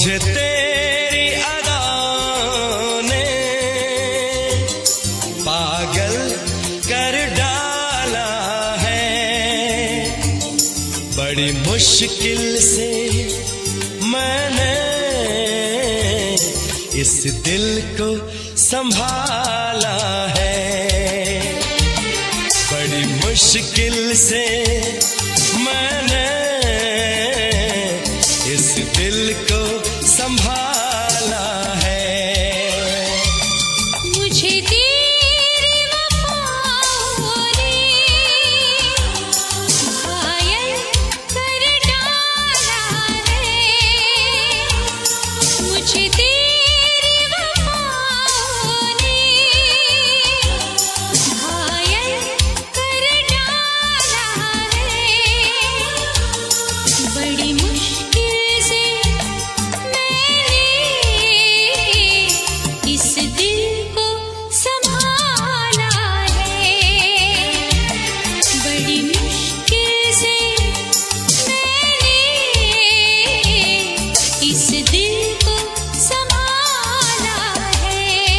मुझे तेरी अदाओं ने पागल कर डाला है। बड़ी मुश्किल से मैंने इस दिल को संभाला है। बड़ी मुश्किल से मैंने इस दिल को संभाला है। मुझे तेरी वफाओं ने घायल कर डाला है। मुझे तेरी वफाओं ने घायल कर डाला है। बड़ी मुश्किल से मैंने इस दिल को संभाला है। बड़ी मुश्किल से मैंने इस दिल को संभाला है।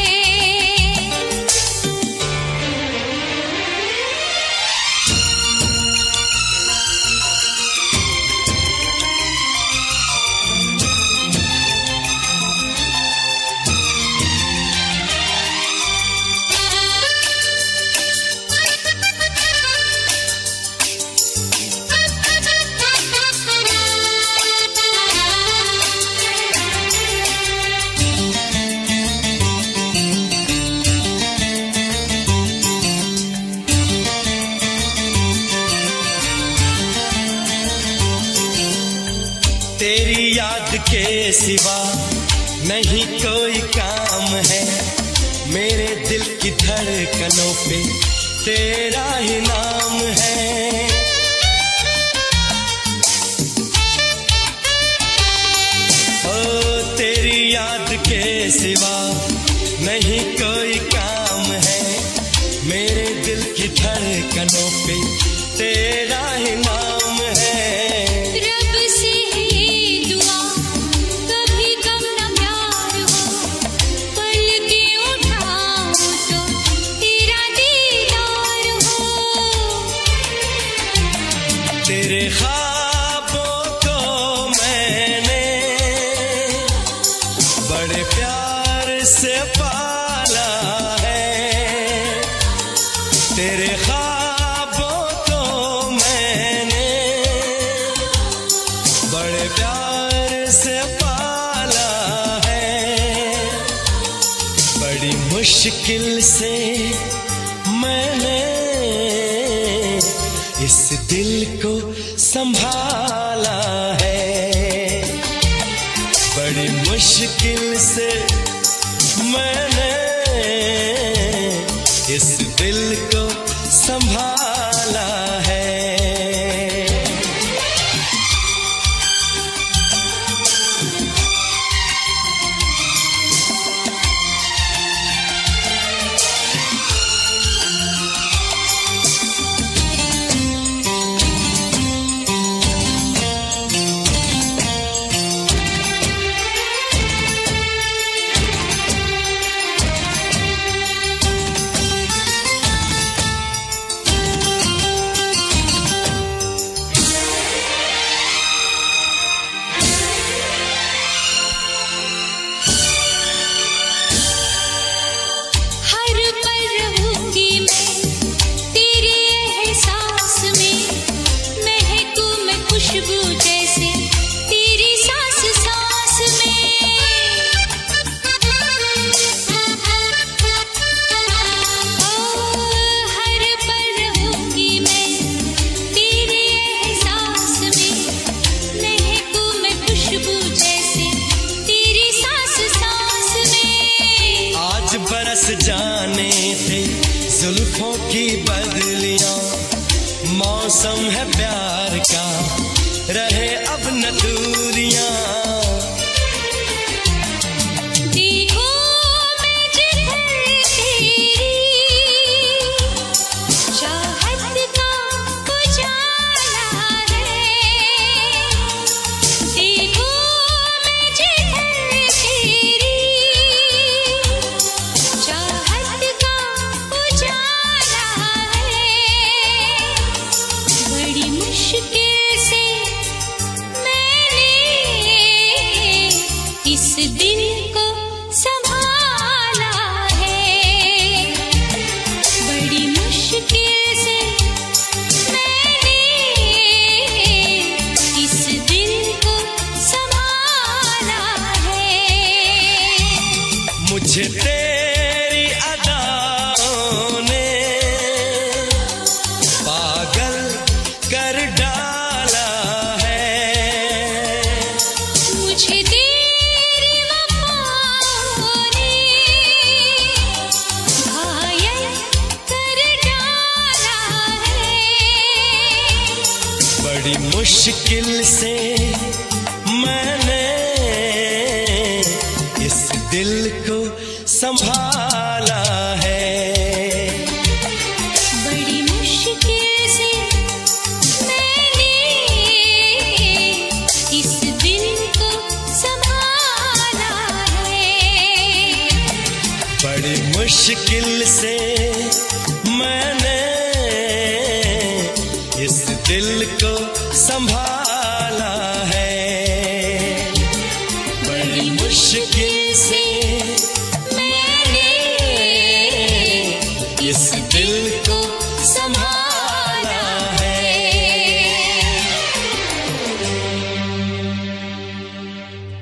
तेरी याद के सिवा नहीं कोई काम है। मेरे दिल की धड़कनों पे तेरा ही नाम है। ओ तेरी याद के सिवा नहीं कोई काम है। मेरे दिल की धड़कनों पे तेरा ही नाम है। रब से ही दुआ कभी कम न प्यार हो। पल के उठाओ तो तेरा दीदार हो। तेरे ख्वाबों को मैंने बड़े प्यार से पाला है। तेरे ख्वाबों को मैंने बड़े प्यार से पाला है। बड़ी मुश्किल से मैंने इस दिल को संभाला है। बड़ी मुश्किल से मैंने इस दिल को संभाला है। हर पल रहूंगी मैं तेरे एहसास में। महकूं मैं खुशबू जैसे तेरी सांस सांस में। हर पल रहूंगी मैं तेरे एहसास में। महकूं मैं खुशबू जैसे तेरी सांस सांस में। आज बरस जाने थे जुल्फों की बदलियां। मौसम है प्यार का, रहे अब न दूरियां। देखो मैं जिधर तेरी चाहत का उजाला है। देखो मैं जिधर मुश्किल से मैंने इस दिल को संभाला है। बड़ी मुश्किल से मैंने इस दिल को संभाला है। बड़ी मुश्किल से मैंने इस दिल को संभाला